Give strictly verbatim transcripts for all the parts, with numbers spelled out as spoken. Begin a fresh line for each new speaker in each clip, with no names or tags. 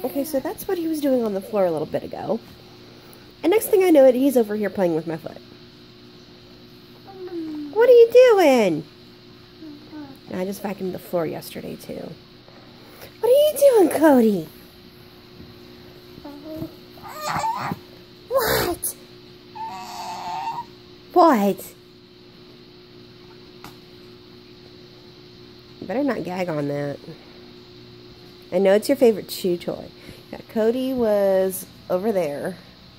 Okay, so that's what he was doing on the floor a little bit ago. And next thing I know it, he's over here playing with my foot. What are you doing? I just vacuumed the floor yesterday too. What are you doing, Cody? What? What? You better not gag on that. I know it's your favorite chew toy. Yeah, Cody was over there,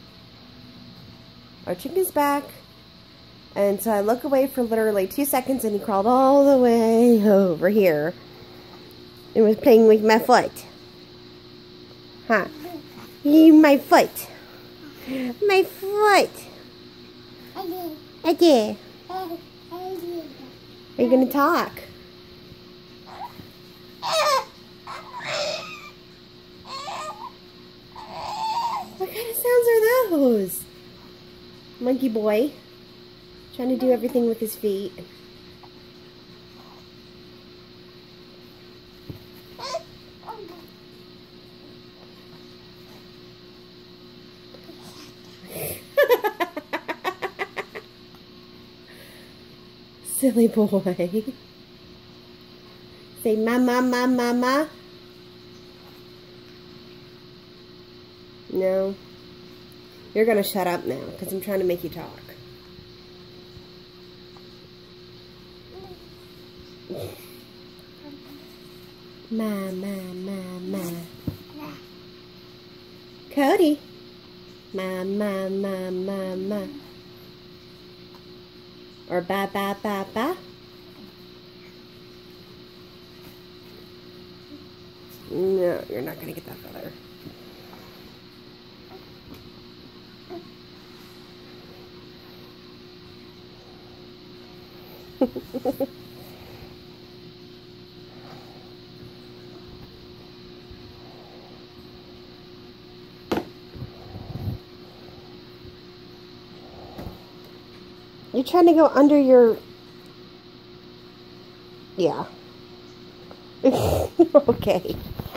arching his back, and so I look away for literally two seconds and he crawled all the way over here and was playing with my foot. Huh? You, my foot. My foot. I did. Are you going to talk? What kind of sounds are those? Monkey boy. Trying to do everything with his feet. Silly boy. Say mama, mama, mama. No. You're gonna shut up now because I'm trying to make you talk. Ma, ma, ma, ma. Cody. Ma, ma, ma, ma, ma. Or ba, ba, ba, ba. No, you're not gonna get that feather. You're trying to go under your... Yeah. Okay.